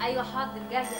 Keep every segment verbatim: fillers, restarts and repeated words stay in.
ايوه حاضر جاهزه.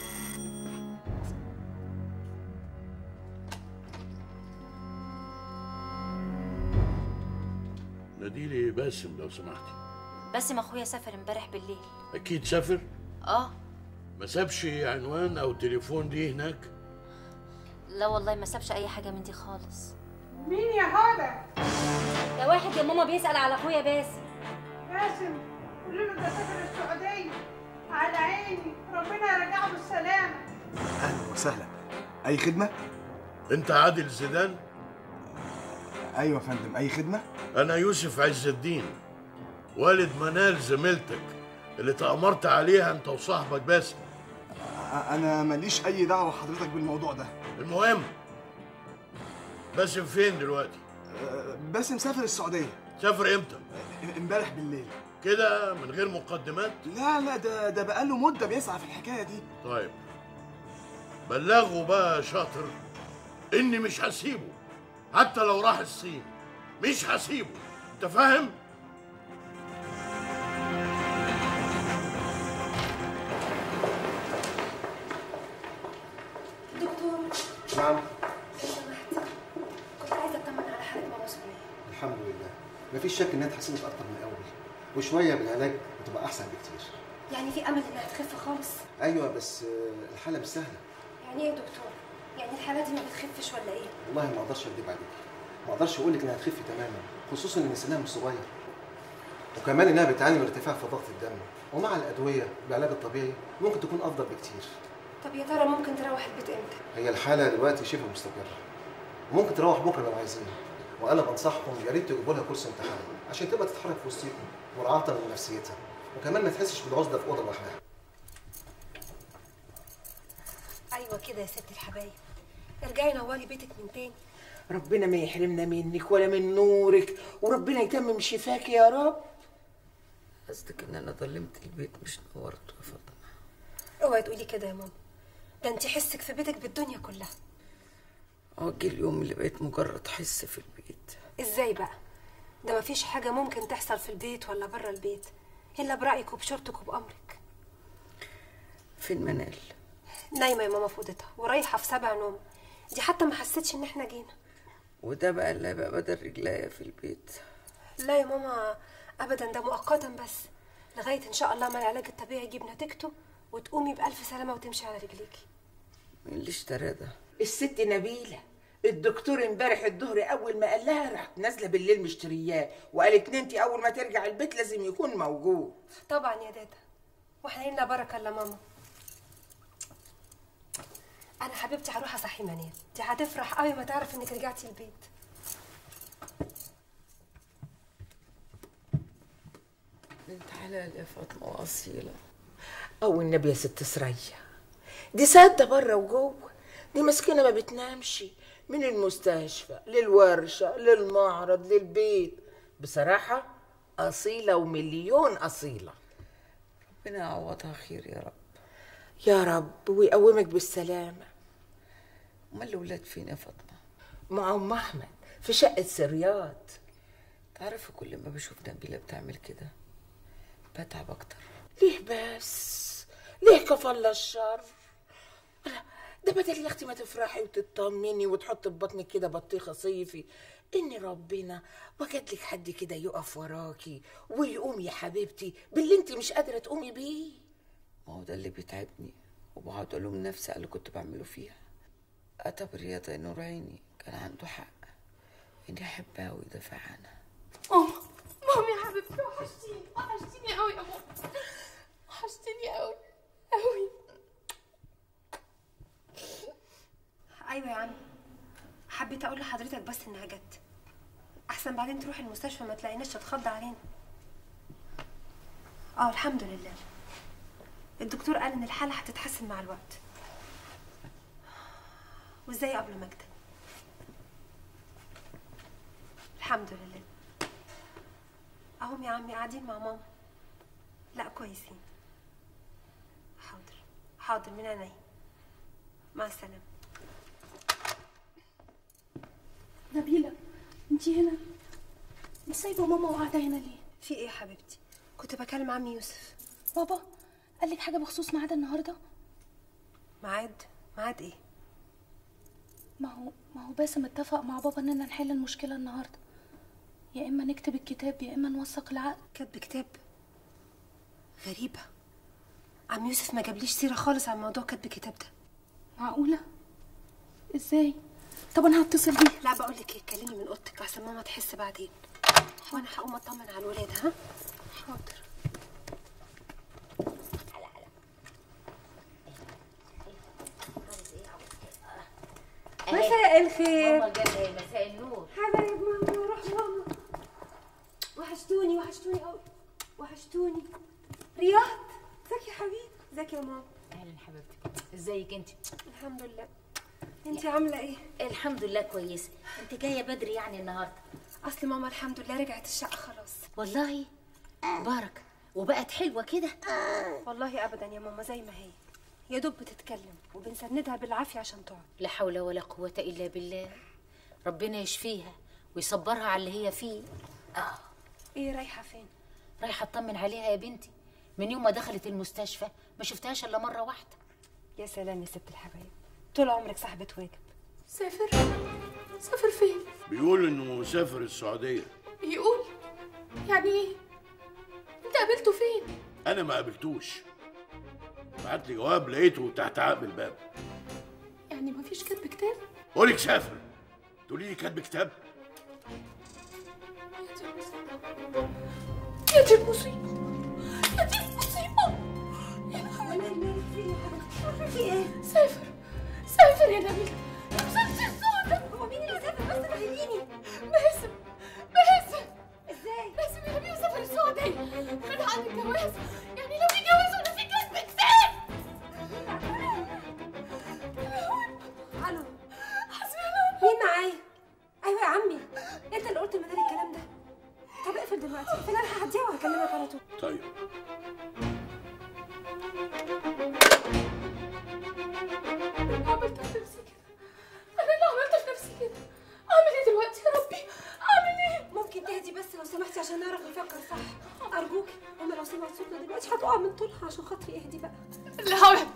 ناديلي باسم لو سمحتي. باسم اخويا سافر امبارح بالليل. اكيد سافر؟ اه. ما سابش عنوان او تليفون ليه هناك؟ لا والله ما سابش اي حاجه من دي خالص. مين يا هدى؟ ده واحد يا ماما بيسأل على اخويا باسم. باسم قولي له ده سافر السعوديه. على عيني، ربنا يرجعه بالسلامه. اهلا وسهلا. اي خدمه؟ انت عادل زيدان؟ ايوه يا فندم، اي خدمه؟ انا يوسف عز الدين، والد منال زميلتك اللي تأمرت عليها انت وصاحبك باسم. انا ماليش اي دعوه حضرتك بالموضوع ده. المهم باسم فين دلوقتي؟ باسم سافر السعوديه. سافر امتى؟ امبارح بالليل. كده من غير مقدمات؟ لا لا، ده ده بقاله مده بيسعى في الحكايه دي. طيب بلغه بقى يا شاطر اني مش هسيبه حتى لو راح الصين، مش هسيبه، انت فاهم؟ دكتور. نعم. لو سمحت كنت عايزه اطمن على حاله ماما سمية. الحمد لله، مفيش شك انها اتحسنت اكتر من الاول، وشويه بالعلاج بتبقى احسن بكتير. يعني في امل انها تخف خالص؟ ايوه بس الحاله مش سهله. يعني ايه يا دكتور؟ يعني الحاله دي ما بتخفش ولا ايه؟ والله ما اقدرش اكذب عليك، ما اقدرش اقول لك انها تخف تماما، خصوصا ان سنها مش صغير، وكمان انها بتعاني من ارتفاع في ضغط الدم، ومع الادويه بالعلاج الطبيعي ممكن تكون افضل بكتير. طب يا ترى ممكن تروح البيت امتى؟ هي الحاله دلوقتي شبه مستقره، وممكن تروح بكره لو عايزين، وانا بنصحكم يا ريت تجيبوا لها كورس امتحان عشان تبقى تتحرك في وسطيكم مراعاه لنفسيتها، وكمان ما تحسش بالعزله في اوضه لوحدها. ايوه كده يا ست الحبايب، ارجعي نوري بيتك من تاني. ربنا ما يحرمنا منك ولا من نورك، وربنا يتمم شفاك يا رب. قصدك ان انا ظلمت البيت مش نورته يا فاطمه؟ اوعي تقولي كده يا ماما، ده انت حسك في بيتك بالدنيا كلها. اه جه اليوم اللي بقيت مجرد حس في البيت. ازاي بقى؟ ده مفيش حاجه ممكن تحصل في البيت ولا بره البيت الا برايك وبشورتك وبامرك. فين منال؟ نايمه يا ماما في اوضتها ورايحه في سبع نوم، دي حتى ما حسيتش ان احنا جينا. وده بقى اللي هيبقى بدل رجليا في البيت؟ لا يا ماما ابدا، ده مؤقتا بس لغايه ان شاء الله ما العلاج الطبيعي يجيب نتيجته وتقومي بالف سلامه وتمشي على رجليكي. مين اللي اشترى ده؟ الست نبيله. الدكتور امبارح الظهر اول ما قال لها راحت نازله بالليل مشترياه، وقالت ان انت اول ما ترجع البيت لازم يكون موجود. طبعا يا دادا، واحنا لنا بركه الا ماما. انا حبيبتي هروح اصحي منال، دي هتفرح قوي ما تعرف انك رجعتي البيت. بنت حلال يا فاطمه واصيله. او النبي يا ست سرية، دي سادة بره وجوه، دي مسكينه ما بتنامش، من المستشفى للورشه للمعرض للبيت. بصراحه اصيله ومليون اصيله. ربنا يعوضها خير يا رب. يا رب ويقومك بالسلامه. امال الاولاد فين يا فاطمه؟ مع ام احمد في شقه سريات. تعرفي كل ما بشوف نبيله بتعمل كده بتعب اكتر. ليه بس؟ ليه كفالة الشر؟ ده بدل يا اختي ما تفرحي وتطمني وتحطي في بطنك كده بطيخه صيفي ان ربنا وجد لك حد كده يقف وراكي ويقوم يا حبيبتي باللي انت مش قادره تقومي بيه. ما هو ده اللي بيتعبني، وبقعد الوم نفسي على اللي كنت بعمله فيها. اتى برياض نور عيني كان عنده حق اني احبها ويدافع عنها. ماما ماما يا حبيبتي وحشتيني وحشتيني قوي يا ماما، وحشتيني قوي قوي. ايوه يا عم، حبيت اقول لحضرتك بس انها جت احسن بعدين تروحي المستشفى ما تلاقيناش تتخض علينا. اه الحمد لله، الدكتور قال ان الحاله هتتحسن مع الوقت. وازاي قبل ماجده؟ الحمد لله. اهم يا عمي قاعدين مع ماما. لا كويسين. حاضر حاضر من عينيا، مع السلامه. نبيلة انتي هنا؟ انت سايبة ماما وقاعدة هنا ليه؟ في ايه يا حبيبتي؟ كنت بكلم عمي يوسف. بابا قال لك حاجه بخصوص ميعاد النهارده؟ ميعاد؟ ميعاد ايه؟ ما هو ما هو باسم اتفق مع بابا اننا نحل المشكله النهارده، يا اما نكتب الكتاب يا اما نوثق العقد. كاتب كتاب؟ غريبه، عم يوسف ما جابليش سيره خالص عن موضوع كاتب الكتاب ده. معقوله؟ ازاي؟ طب انا هتصل بيه. لا بقول لك ايه، كلمي من اوضتك احسن ماما تحس بعدين، وانا هقوم اطمن على الولاد. ها حاضر. مساء الخير. ماما جايه. مساء النور حبايب ماما. روح ماما، وحشتوني وحشتوني قوي، وحشتوني. رياض ازيك يا حبيبي؟ ازيك يا ماما؟ اهلا حبيبتي، ازيك انت؟ الحمد لله. انت عامله ايه؟ الحمد لله كويسه. انت جايه بدري يعني النهارده؟ اصل ماما الحمد لله رجعت الشقه خلاص. والله بركه، وبقت حلوه كده؟ والله ابدا يا ماما، زي ما هي، يا دوب بتتكلم وبنسندها بالعافيه عشان تقعد. لا حول ولا قوه الا بالله. ربنا يشفيها ويصبرها على اللي هي فيه. اه ايه رايحه فين؟ رايحه اطمن عليها يا بنتي. من يوم ما دخلت المستشفى ما شفتهاش الا مره واحده. يا سلام يا ست الحبايب، طول عمرك صاحبه واجب. سافر؟ سافر فين؟ بيقول انه سافر السعوديه. يقول؟ يعني ايه؟ انت قابلته فين؟ انا ما قابلتوش، بعت لي جواب لقيته تحت عقب الباب. يعني مفيش كتب كتاب؟ قولك سافر تقولي لي كاتب كتاب؟ يا دي المصيبه، يا دي المصيبه. يا مالك مالك في ايه يا حبيبتي؟ في ايه؟ سافر سافر يا نبيل. مسكتي الصوت. هو مين اللي سافر بس؟ فهميني. باسم باسم. ازاي؟ باسم يا نبيل سافر السعوديه، خد عقد الجواز. يعني لو يتجوزوا ده في كتب كتاب. الو، حسبي الله. مين معايا؟ ايوه يا عمي، انت اللي قلت المدام الكلام ده. طب اقفل دلوقتي، اقفل، انا هعديها وهكلمك على طول. طيب انا اللي عملت في نفسي كده، انا اللي عملت في نفسي كده. اعمل ايه دلوقتي يا ربي؟ اعمل ايه؟ ممكن تهدي بس لو سمحتي عشان نعرف نفكر صح، ارجوكي. هما لو سمعت صوتنا دلوقتي هتقع من طولها، عشان خاطري اهدي بقى. لا حول